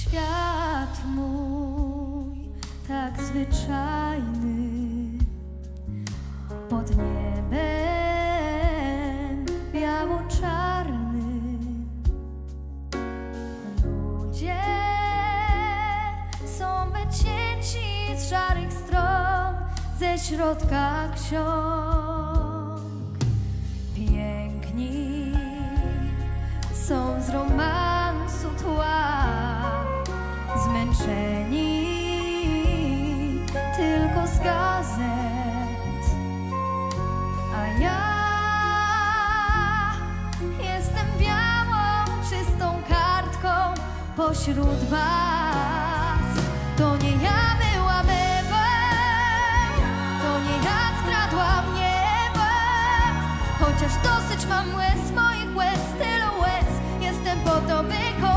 Świat mój tak zwyczajny, pod niebem biało-czarnym. Ludzie są wycięci z szarych stron, ze środka ksiąg. Piękni są z romansu tła, zmęczeni tylko z gazet, a ja jestem białą, czystą kartką pośród was. To nie ja byłam Ewą, to nie ja skradłam niebem, chociaż dosyć mam łez, moich łez, tylu łez. Jestem po to, by kochać.